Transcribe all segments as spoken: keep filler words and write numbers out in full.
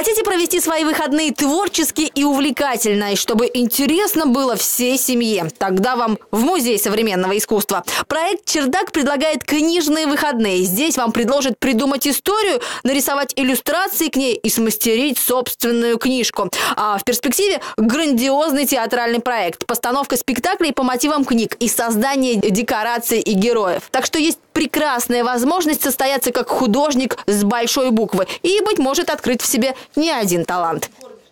Хотите провести свои выходные творчески и увлекательно, и чтобы интересно было всей семье? Тогда вам в Музей современного искусства. Проект «Чердак» предлагает книжные выходные. Здесь вам предложат придумать историю, нарисовать иллюстрации к ней и смастерить собственную книжку. А в перспективе грандиозный театральный проект, постановка спектаклей по мотивам книг и создание декораций и героев. Так что есть прекрасная возможность состояться как художник с большой буквы и, быть может, открыть в себе не один талант.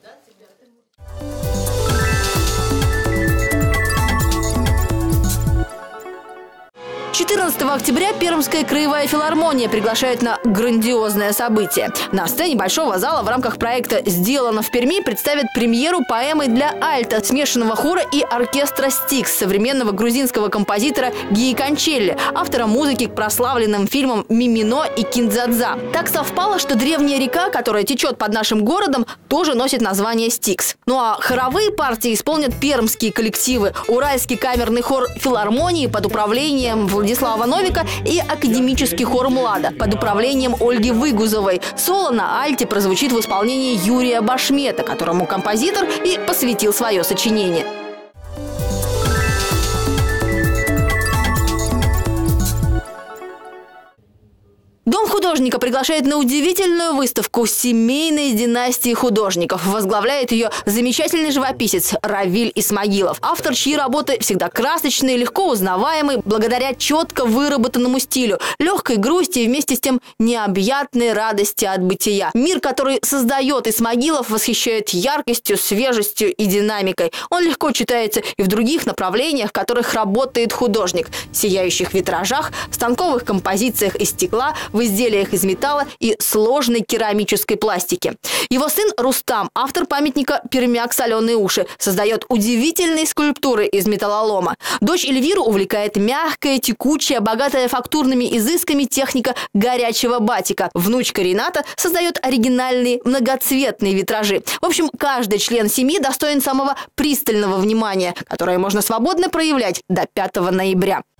четырнадцатого октября Пермская краевая филармония приглашает на грандиозное событие. На сцене Большого зала в рамках проекта «Сделано в Перми» представят премьеру поэмы для альта, смешанного хора и оркестра «Стикс» современного грузинского композитора Гии Кончелли, автора музыки к прославленным фильмам «Мимино» и «Киндзадза». Так совпало, что древняя река, которая течет под нашим городом, тоже носит название «Стикс». Ну а хоровые партии исполнят пермские коллективы: Уральский камерный хор филармонии под управлением Владимира Владислава Новика и академический хор «Млада» под управлением Ольги Выгузовой. Соло на альте прозвучит в исполнении Юрия Башмета, которому композитор и посвятил свое сочинение. Дом художника приглашает на удивительную выставку семейной династии художников. Возглавляет ее замечательный живописец Равиль Исмагилов. Автор, чьи работы всегда красочные, легко узнаваемы, благодаря четко выработанному стилю, легкой грусти и вместе с тем необъятной радости от бытия. Мир, который создает Исмагилов, восхищает яркостью, свежестью и динамикой. Он легко читается и в других направлениях, в которых работает художник: сияющих витражах, станковых композициях из стекла, в изделиях из металла и сложной керамической пластики. Его сын Рустам, автор памятника «Пермяк соленые уши», создает удивительные скульптуры из металлолома. Дочь Эльвиру увлекает мягкая, текучая, богатая фактурными изысками техника горячего батика. Внучка Рената создает оригинальные многоцветные витражи. В общем, каждый член семьи достоин самого пристального внимания, которое можно свободно проявлять до пятого ноября.